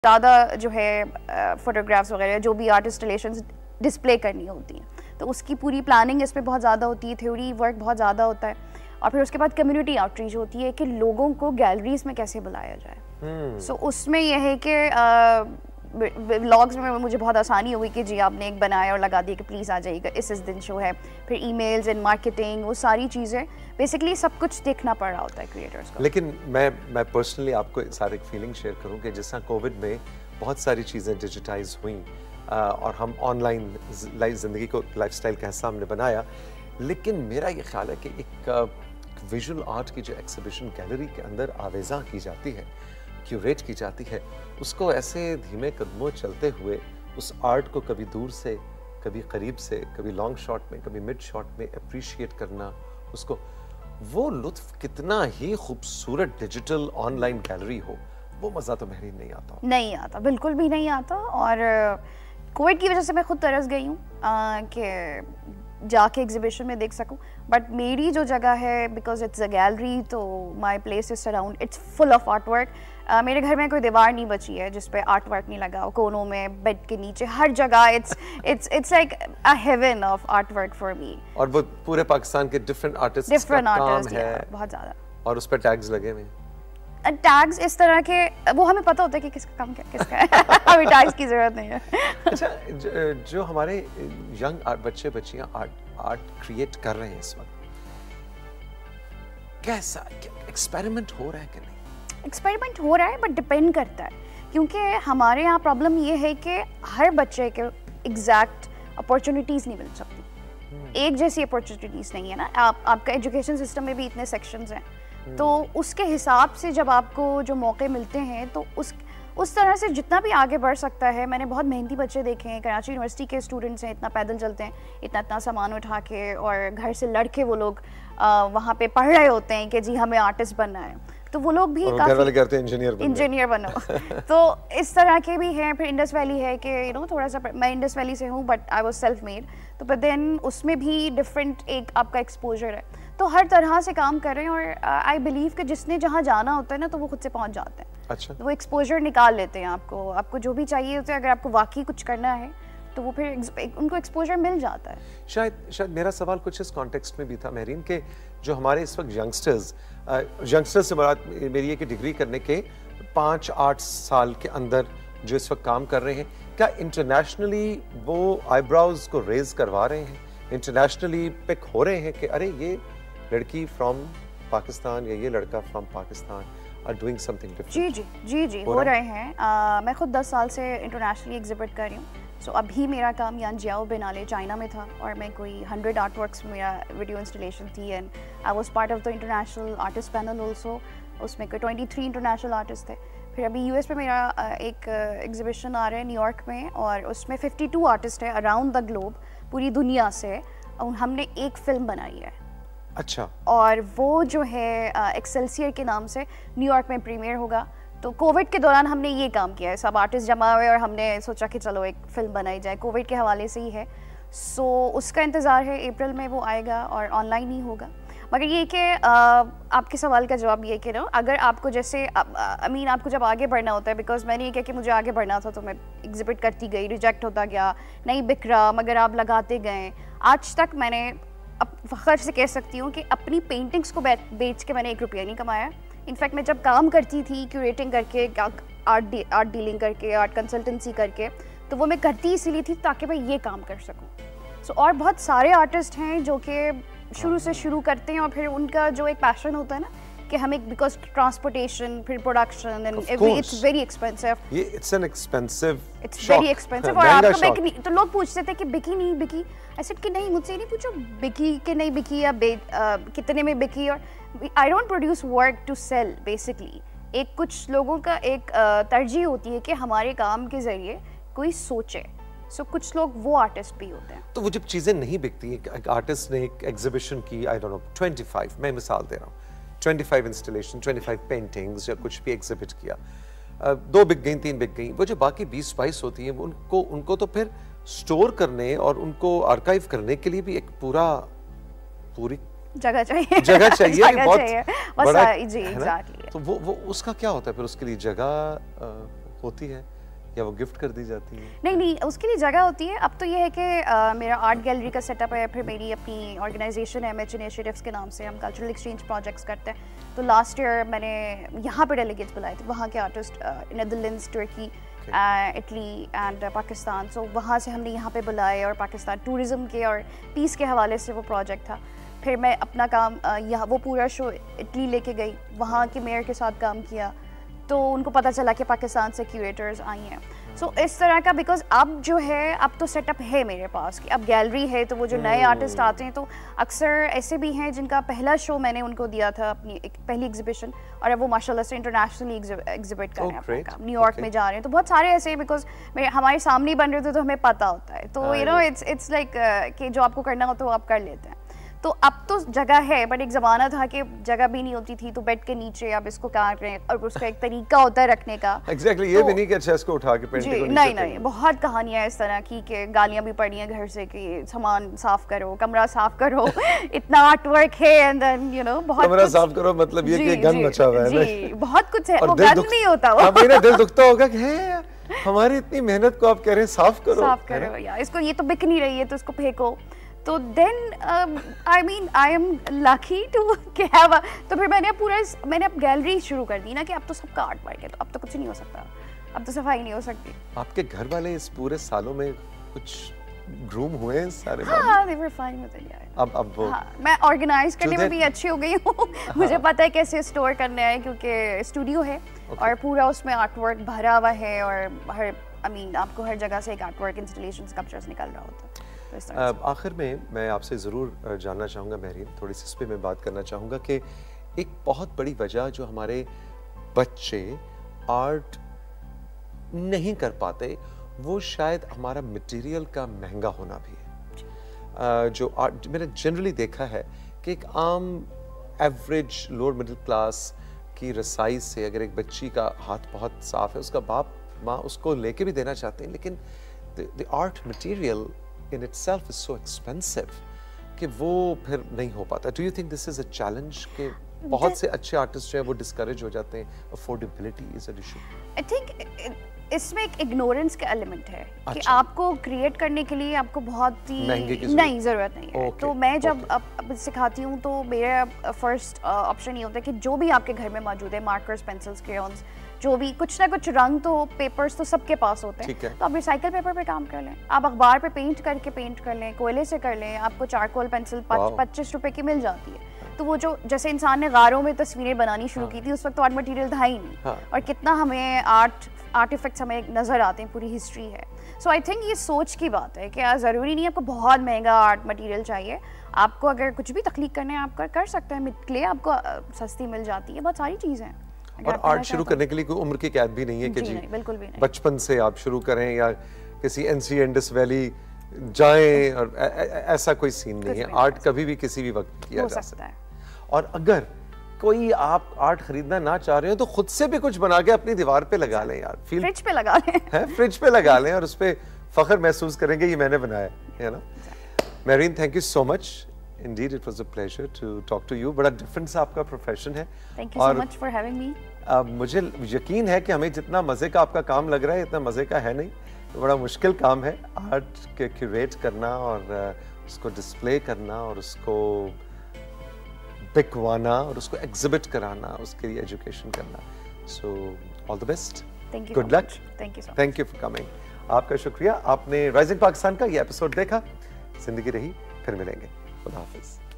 ज़्यादा जो है फोटोग्राफ्स वगैरह जो भी आर्ट इंस्टॉलेशंस डिस्प्ले करनी होती हैं, तो उसकी पूरी प्लानिंग इस पे बहुत ज़्यादा होती है, थ्योरी वर्क बहुत ज़्यादा होता है, और फिर उसके बाद कम्युनिटी आउटरीच होती है कि लोगों को गैलरीज में कैसे बुलाया जाए। सो उसमें यह है कि व्लॉग्स में मुझे बहुत आसानी हुई कि जी आपने एक बनाया और लगा दिया कि प्लीज़ आ जाइएगा इस दिन शो है, फिर ईमेल्स एंड मार्केटिंग वो सारी चीज़ें बेसिकली सब कुछ देखना पड़ रहा होता है क्रिएटर्स को। लेकिन मैं पर्सनली आपको सारे फीलिंग शेयर करूं कि जिस तरह कोविड में बहुत सारी चीज़ें डिजिटाइज हुई और हम ऑनलाइन ज़िंदगी को लाइफस्टाइल का हिस्सा हमने बनाया, लेकिन मेरा ये ख्याल है कि एक विजुअल आर्ट की जो एग्जीबिशन गैलरी के अंदर आवेज़ा की जाती है, क्यूरेट की जाती है, उसको ऐसे धीमे कदमों चलते हुए उस आर्ट को कभी दूर से, कभी करीब से, कभी लॉन्ग शॉट में, कभी मिड शॉट में अप्रिशिएट करना, उसको वो लुत्फ कितना ही खूबसूरत डिजिटल ऑनलाइन गैलरी हो, वो मज़ा तो महरीन नहीं आता, बिल्कुल भी नहीं आता। और कोविड की वजह से मैं खुद तरस गई हूँ कि जाके एग्जीबिशन में देख सकूं, बट मेरी जो जगह है बिकॉज इट्स अ गैलरी, तो my place is surround, it's full of art work. मेरे घर में कोई दीवार नहीं बची है जिस पे आर्ट वर्क नहीं लगा, कोनों में, बेड के नीचे, हर जगह it's like a heaven of art work for me. और वो पूरे पाकिस्तान के डिफरेंट आर्टिस्ट्स का काम है, बहुत ज़्यादा, और उस पर टैग्स लगे हुए हैं। टैग्स इस तरह के वो हमें पता होता है कि किसका काम क्या किसका है हमें टैग्स की जरूरत नहीं है। अच्छा, जो हमारे यंग बच्चे बच्चियां आर्ट क्रिएट कर रहे हैं इस वक्त, कैसा एक्सपेरिमेंट हो रहा है कि नहीं? एक्सपेरिमेंट हो रहा है, बट डिपेंड करता है, क्योंकि हमारे यहाँ प्रॉब्लम ये है कि हर बच्चे के एग्जैक्ट अपॉर्चुनिटीज़ नहीं मिल सकती, एक जैसी अपॉर्चुनिटीज़ नहीं है ना। आपका एजुकेशन सिस्टम में भी इतने सेक्शंस हैं, तो उसके हिसाब से जब आपको जो मौके मिलते हैं तो उस तरह से जितना भी आगे बढ़ सकता है। मैंने बहुत मेहनती बच्चे देखे हैं, कराची यूनिवर्सिटी के स्टूडेंट्स हैं, इतना पैदल चलते हैं, इतना सामान उठा के, और घर से लड़के वो लोग वहाँ पे पढ़ रहे होते हैं कि जी हमें आर्टिस्ट बनना है, तो वो लोग भी काफी इंजीनियर बनो तो इस तरह के भी हैं। फिर इंडस वैली है कि थोड़ा सा, मैं इंडस वैली से हूँ but I was self made, तो बट देन उसमें भी डिफरेंट एक आपका एक्सपोजर है, तो हर तरह से काम कर रहे हैं। और आई बिलीव कि जिसने जहाँ जाना होता है ना, तो वो खुद से पहुँच जाते हैं। अच्छा, तो वो एक्सपोजर निकाल लेते हैं, आपको जो भी चाहिए होता है, अगर आपको वाकई कुछ करना है तो वो फिर उनको एक्सपोजर मिल जाता है। शायद मेरा सवाल कुछ इस कॉन्टेक्स्ट में भी था महरीन, के जो हमारे इस वक्त यंगस्टर्स से मुराद मेरी है कि डिग्री करने के 5-8 साल के अंदर जो इस वक्त काम कर रहे हैं, क्या इंटरनेशनली वो आईब्राउज को रेज करवा रहे हैं, इंटरनेशनली पिक हो रहे हैं कि अरे ये लड़की फ्रॉम पाकिस्तान या ये लड़का from Pakistan are doing something different? जी हो रहे हैं। मैं खुद 10 साल से इंटरनेशनली एग्जिबिट कर रही हूँ। सो अभी मेरा काम यांजियाओ बिनाले चाइना में था, और मैं कोई 100 आर्ट वर्क्स में मेरा वीडियो इंस्टॉलेशन थी, and I was part of the international artist panel also. उसमें कोई 23 इंटरनेशनल आर्टिस्ट थे। फिर अभी यूएस में मेरा एक एग्जीबिशन आ रहा है न्यूयॉर्क में, और उसमें 52 आर्टिस्ट है अराउंड द ग्लोब, पूरी दुनिया से। हमने एक फिल्म बनाई है। अच्छा। और वो जो है एक्सेल्सियर के नाम से न्यूयॉर्क में प्रीमियर होगा। तो कोविड के दौरान हमने ये काम किया है, सब आर्टिस्ट जमा हुए और हमने सोचा कि चलो एक फिल्म बनाई जाए, कोविड के हवाले से ही है। सो उसका इंतज़ार है, अप्रैल में वो आएगा और ऑनलाइन ही होगा। मगर ये कि आपके सवाल का जवाब ये कि अगर आपको जैसे आपको जब आगे बढ़ना होता है, बिकॉज मैंने ये किया कि मुझे आगे बढ़ना था, तो मैं एग्जिबिट करती गई, रिजेक्ट होता गया, नहीं बिक रहा, मगर आप लगाते गए। आज तक मैंने अब फ़ख्र से कह सकती हूँ कि अपनी पेंटिंग्स को बेच के मैंने 1 रुपया नहीं कमाया। इनफैक्ट मैं जब काम करती थी क्यूरेटिंग करके, आर्ट डीलिंग करके, आर्ट कंसल्टेंसी करके, तो वो मैं करती इसीलिए थी ताकि मैं ये काम कर सकूं। सो और बहुत सारे आर्टिस्ट हैं जो कि शुरू से शुरू करते हैं, और फिर उनका जो एक पैशन होता है ना कि हमें, बिकॉज ट्रांसपोर्टेशन, फिर production and it's very expensive, it's very expensive. और आपको बिकी, तो लोग पूछते थे कि बिकी नहीं बिकी, ऐसे कि नहीं, मुझसे नहीं पूछो बिकी कि नहीं बिकी या कितने में बिकी। और I don't produce work to sell basically. एक कुछ लोगों का एक तरजीह होती है कि हमारे काम के जरिए कोई सोचे। सो कुछ लोग वो आर्टिस्ट भी होते हैं। तो वो जब चीज़ें नहीं बिकती, एक आर्टिस्ट ने एक एग्जीबिशन की, आई डोंट नो 25, मैं मिसाल दे रहा हूँ, 25 इंस्टॉलेशन, 25 पेंटिंग्स या कुछ भी एग्जिबिट किया, 2 बिक गई, 3 बिक गई, वो जो बाकी 20-22 होती हैं, उनको तो फिर स्टोर करने और उनको आर्काइव करने के लिए भी एक पूरी जगह चाहिए जगह चाहिए बहुत बड़ा, जी एग्जैक्टली। तो वो उसका क्या होता है फिर उसके लिए जगह होती है या वो गिफ्ट कर दी जाती है? नहीं नहीं, उसके लिए जगह होती है। अब तो ये है कि मेरा आर्ट गैलरी का सेटअप है, फिर मेरी अपनी ऑर्गेनाइजेशन है एमएच इनिशिएटिव्स के नाम से, हम कल्चरल एक्सचेंज प्रोजेक्ट्स करते हैं। तो लास्ट ईयर मैंने यहाँ पे डेलीगेट्स बुलाए थे, वहाँ के artist, Netherlands, Turkey, Italy and Pakistan. So वहाँ से हमने यहाँ पे बुलाए, और पाकिस्तान टूरिज़्म के और पीस के हवाले से वो प्रोजेक्ट था। फिर मैं अपना काम यहाँ वो पूरा शो इटली लेके गई, वहाँ के मेयर के साथ काम किया, तो उनको पता चला कि पाकिस्तान से क्यूरेटर्स आई हैं। सो इस तरह का, बिकॉज अब जो है, अब तो सेटअप है मेरे पास कि अब गैलरी है, तो वो जो नए आर्टिस्ट आते हैं, तो अक्सर ऐसे भी हैं जिनका पहला शो मैंने उनको दिया था, अपनी एक पहली एग्जीबिशन, और अब वो माशाल्लाह से इंटरनेशनली एग्जिबिट कर रहे हैं अपना काम, न्यूयॉर्क में जा रहे हैं। तो बहुत सारे ऐसे, बिकॉज हमारे सामने ही बन रहे थे तो हमें पता होता है, तो यू नो इट्स लाइक कि जो आपको करना हो तो आप कर लेते हैं। तो अब तो जगह है, बट एक ज़माना था कि जगह भी नहीं होती थी, तो बेड के नीचे आप इसको काट रहे हैं, और उसका एक तरीका होता है रखने का। Exactly, ये भी नहीं कि अच्छा इसको उठा के पेंटिंग को नीचे नहीं नहीं, बहुत कहानियां इस तरह की कि गालियां भी पड़ी हैं घर से कि सामान साफ करो, कमरा साफ करो, इतना आर्ट वर्क है, एंड देन यू नो बहुत कमरा साफ करो, मतलब ये कि गन मचा हुआ है। जी, बहुत कुछ है, वो गन नहीं होता वो। अब मेरा दिल दुखता होगा कि है हमारी इतनी मेहनत को आप कह रहे हैं साफ करो यार, इसको ये तो बिक नहीं रही है, तो इसको फेंको। तो then I mean I am lucky to have, तो फिर मैंने अब गैलरी शुरू कर दी ना, कि अब तो सबका आर्ट वर्क है, तो अब तो कुछ नहीं हो सकता, अब तो सफाई नहीं हो सकती। आपके घर वाले इस पूरे सालों में कुछ ग्रूम हुए हैं सारे? हाँ, they were fine with it, yeah. अब वो मैं ऑर्गेनाइज करने में भी अच्छी हो गई हूँ। मुझे पता है कैसे स्टोर करना है, क्योंकि स्टूडियो है और पूरा उसमें आर्ट वर्क भरा हुआ है, और हर आपको हर जगह से एक आर्ट वर्क इंस्टॉलेशन स्कल्पचर्स निकल रहा होता है। आखिर में मैं आपसे ज़रूर जानना चाहूँगा महरीन, थोड़ी सी इस पे मैं बात करना चाहूँगा कि एक बहुत बड़ी वजह जो हमारे बच्चे आर्ट नहीं कर पाते, वो शायद हमारा मटेरियल का महंगा होना भी है। जो आर्ट मैंने जनरली देखा है कि एक आम एवरेज लोअर मिडिल क्लास की रसाई से अगर एक बच्ची का हाथ बहुत साफ है, उसका बाप माँ उसको लेके भी देना चाहते हैं, लेकिन the art material in itself is so expensive कि वो फिर नहीं हो पाता। Do you think this is a challenge कि बहुत से अच्छे आर्टिस्ट जो हैं वो डिस्करेज हो जाते हैं? Affordability is an issue. I think इसमें एक इग्नोरेंस का एलिमेंट है कि आपको क्रिएट करने के लिए आपको बहुत ही नहीं ज़रूरत नहीं है। तो मैं जब अब सिखाती हूँ, तो मेरा फर्स्ट ऑप्शन ये होता है कि जो भी आपके घर में मौजूद है, मार्कर्स, पेंसिल्स, क्रेयॉन्स, जो भी कुछ ना कुछ रंग, तो पेपर्स तो सबके पास होते हैं, तो आप रिसाइकल पेपर पे काम कर लें, आप अखबार पे पेंट करके पेंट कर लें, कोयले से कर लें, आपको चारकोल पेंसिल 25 रुपए की मिल जाती है। तो वो जो जैसे इंसान ने गारों में तस्वीरें बनानी शुरू की थी, उस वक्त तो आर्ट मटेरियल था ही नहीं, और कितना हमें आर्टिफैक्ट्स हमें नज़र आते हैं, पूरी हिस्ट्री है। सो आई थिंक ये सोच की बात है कि ज़रूरी नहीं आपको बहुत महंगा आर्ट मटेरियल चाहिए, आपको अगर कुछ भी तख्लीक करने हैं आप कर सकते हैं। क्ले आपको सस्ती मिल जाती है, बहुत सारी चीज़ें हैं। और आर्ट शुरू करने के लिए कोई उम्र की कैद भी नहीं है कि जी बिल्कुल भी नहीं, बचपन से आप शुरू करें या किसी एनसी इंडस वैली जाएं, और ऐसा कोई सीन नहीं है। आर्ट कभी भी किसी भी वक्त किया जा सकता है। और अगर कोई आप आर्ट खरीदना ना चाह रहे हो, तो खुद से भी कुछ बना के अपनी दीवार पे लगा लें यार, फ्रिज पे लगा लें, फ्रिज पे लगा लें, और उस पे फख्र महसूस करेंगे ये मैंने बनाया है ना। Mahreen, thank you so much, indeed it was a pleasure to talk to you। बड़ा डिफरेंट सा आपका प्रोफेशन है। Thank you so much for having me। मुझे यकीन है कि हमें जितना मजे का आपका काम लग रहा है, इतना मजे का है नहीं, तो बड़ा मुश्किल काम है आर्ट के क्यूरेट करना, और उसको डिस्प्ले करना, और उसको बिकवाना, और उसको एग्जिबिट कराना, उसके लिए एजुकेशन करना। So all the best, good luck, thank you for coming. आपका शुक्रिया। आपने राइजिंग पाकिस्तान का ये एपिसोड देखा। जिंदगी रही, फिर मिलेंगे। खुदा हाफिज।